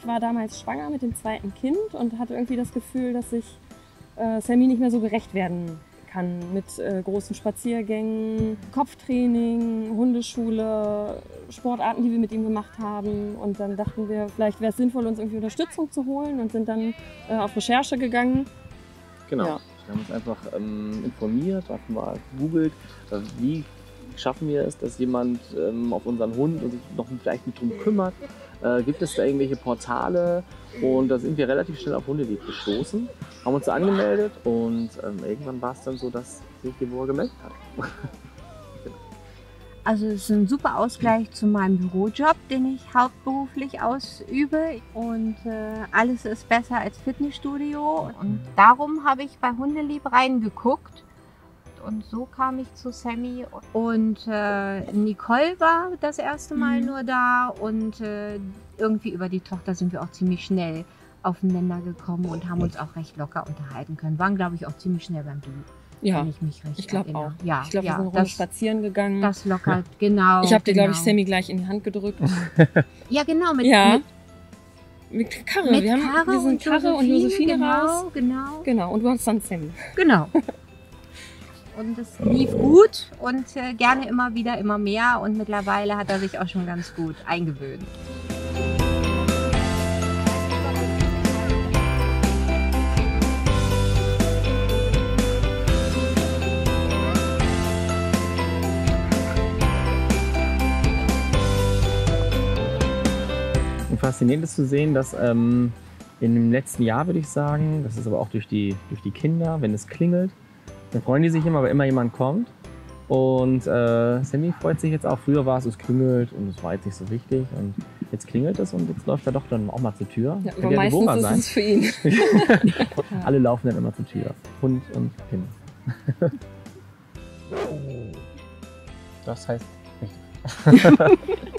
war damals schwanger mit dem zweiten Kind und hatte irgendwie das Gefühl, dass ich Sammy nicht mehr so gerecht werden kann mit großen Spaziergängen, Kopftraining, Hundeschule, Sportarten, die wir mit ihm gemacht haben. Und dann dachten wir, vielleicht wäre es sinnvoll, uns irgendwie Unterstützung zu holen und sind dann auf Recherche gegangen. Genau. Ja. Wir haben uns einfach informiert, einfach mal gegoogelt, wie schaffen wir es, dass jemand auf unseren Hund und sich noch vielleicht mit drum kümmert. Gibt es da irgendwelche Portale? Und da sind wir relativ schnell auf Hundelieb gestoßen, haben uns da angemeldet und irgendwann war es dann so, dass sich Deborah gemeldet hat. Also es ist ein super Ausgleich zu meinem Bürojob, den ich hauptberuflich ausübe, und alles ist besser als Fitnessstudio, und darum habe ich bei Hundelieb reingeguckt. Und so kam ich zu Sammy, und Nicole war das erste Mal nur da, und irgendwie über die Tochter sind wir auch ziemlich schnell aufeinander gekommen und haben uns auch recht locker unterhalten können. Waren, glaube ich, auch ziemlich schnell beim Du. Ja, wenn ich mich recht ich glaube auch. erinnere. Ja, ich glaube, ja, wir sind eine Runde spazieren gegangen. Das lockert, genau. Ich habe dir, glaube ich, genau. Sammy gleich in die Hand gedrückt. Ja, genau. Mit Karre. Mit wir sind Karre und Josephine raus. Genau. Und du hast dann Sammy. Genau. Und es lief gut und gerne immer wieder, immer mehr. Und mittlerweile hat er sich auch schon ganz gut eingewöhnt. Faszinierend ist zu sehen, dass in dem letzten Jahr, würde ich sagen, das ist aber auch durch die Kinder, wenn es klingelt, dann freuen die sich immer, weil immer jemand kommt. Und Sammy freut sich jetzt auch. Früher war es klingelt und es war jetzt nicht so wichtig. Und jetzt klingelt es und jetzt läuft er doch dann auch mal zur Tür. Ja, aber meistens ist es für ihn. Alle laufen dann immer zur Tür. Hund und Kind. Das heißt richtig.